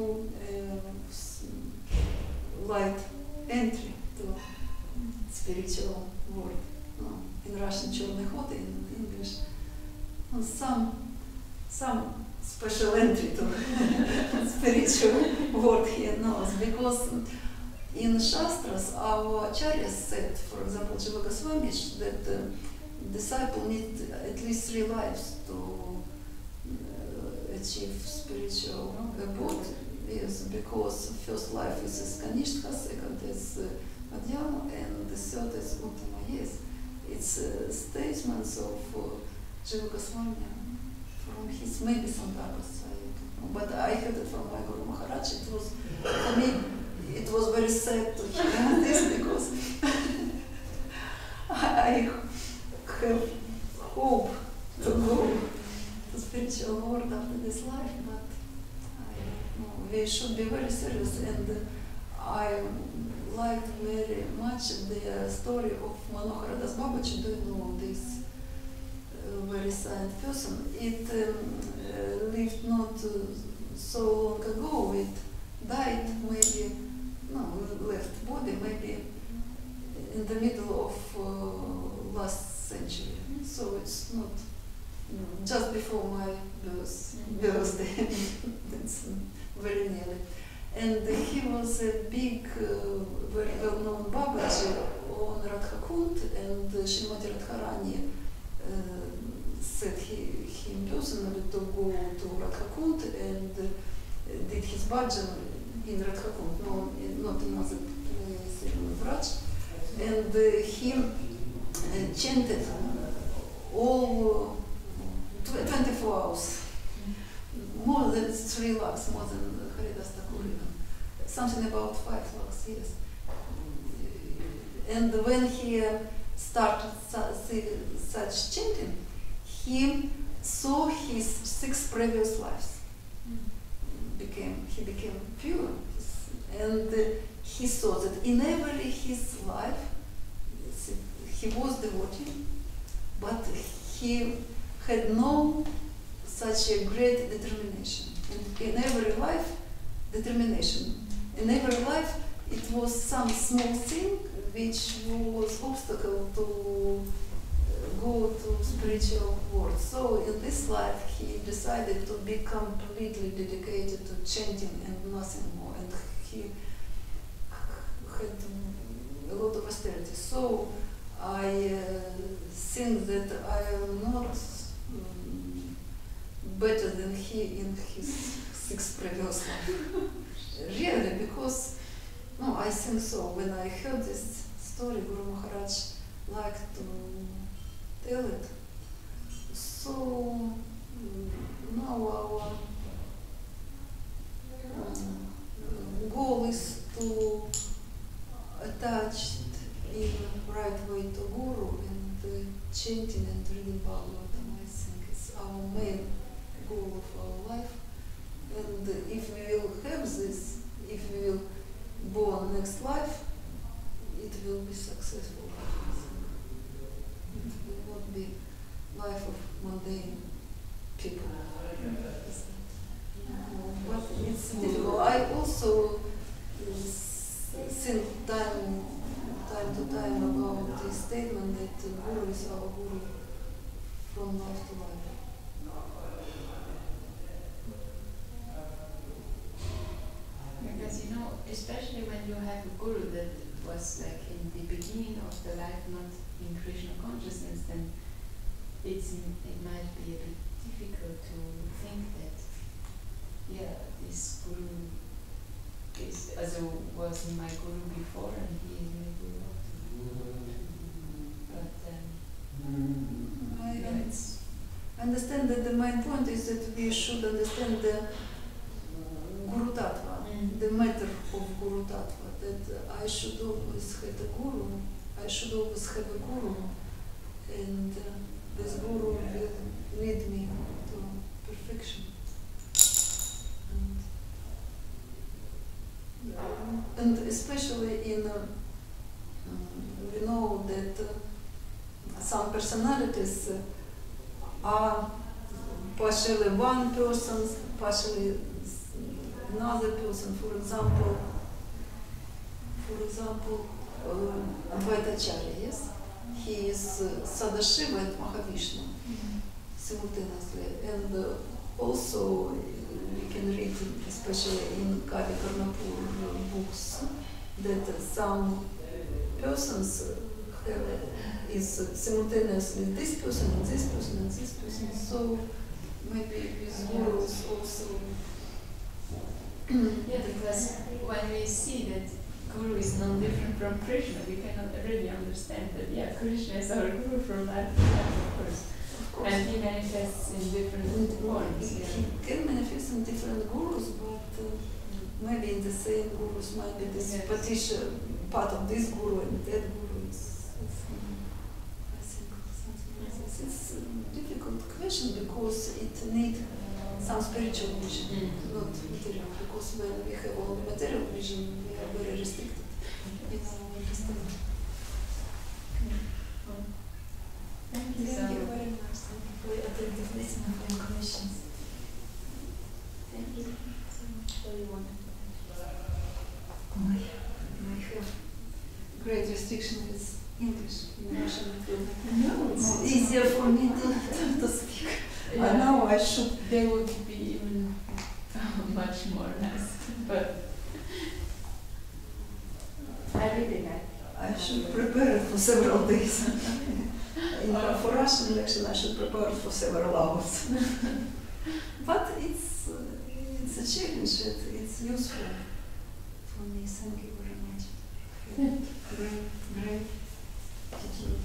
light entry to spiritual world. In Russian черный ход, in English some special entry to spiritual world he knows, because in Shastras our acharyas said, for example Jiva Goswami, that the disciple needs at least 3 lives to achieve spiritual abode. Yes, because first life is Kanishka, second is Madhyama, and the third is Uttama. Yes, it's statements of Jiva Goswami from his maybe Sandarbhas, I don't know. But I heard it from my Guru Maharaj. It was, for me, it was very sad to hear this because I have hope to go to spiritual world after this life, but we should be very serious. And I liked very much the story of Manohara Das Babaji. Do you know this very silent person? It lived not so long ago. It died maybe, left body maybe in the middle of last century. So it's not just before my birthday. That's very nearly. And he was a big, very well-known Babaji on Radhakund, and Srimati Radharani said him personally to go to Radhakund and did his bhajan in Radhakund, not in other place in Vraj. And he chanted all 24 hours, more than 3 lakhs, more than Haridas Thakur even. Something about 5 lakhs, yes. And when he started such chanting, he saw his 6 previous lives. He became pure, and he saw that in every his life he was devotee, but he had no such a great determination. And in every life, determination. In every life, it was some small thing which was obstacle to go to spiritual world. So in this life, he decided to be completely dedicated to chanting and nothing more. And he had a lot of austerity. So I think that I am not better than he in his 6 previous life. Really, because, I think so. When I heard this story, Guru Maharaj liked to tell it. So now our goal is to attach in right way to Guru and chanting and reading Bhagavatam, I think is our main goal of our life. And if we will have this, if we will born next life, it will be successful. It will not be life of mundane people. But it's difficult. I also think time to time about this statement that Guru is our Guru from life to life. Because you know, especially when you have a Guru that was like in the beginning of the life not in Krishna consciousness, then it might be a bit difficult to think that, yeah, this Guru is, was my Guru before and he is my Guru after. But I understand that the main point is that we should understand the Guru Tattva, the matter of Guru Tattva, that I should always have a Guru, I should always have a Guru, and this Guru will lead me to perfection. And especially in, we know that some personalities are partially one person, partially another person. For example, Advaitacharya, yes? He is Sadashiva and Mahavishnu simultaneously. And also we can read, especially in Kavi Karnapur books, that some persons is simultaneously this person and this person and this person. So maybe with gurus also. yeah, because when we see that Guru is not different from Krishna, we cannot really understand that, yeah, Krishna is our Guru from life to life, of course. And he manifests in different forms. Yeah. He can manifest in different gurus, but maybe in the same gurus might be this partition, part of this guru and that guru. I think something like this. It's a difficult question because it needs some spiritual vision, not material. Because when we have all material vision, we are very restricted in our understanding. Thank you Thank you very much. Thank you for your attentive listening, for your questions. Thank you so much for your wonderful. I have great restriction with English in Russian. No, It's easier for me to speak. Yeah. But now I should. They would be even much more nice, but I really like. I should prepare it for several days. For Russian lecture, I should prepare it for several hours. But it's a challenge. It's useful for me. Thank you very much. Great attitude.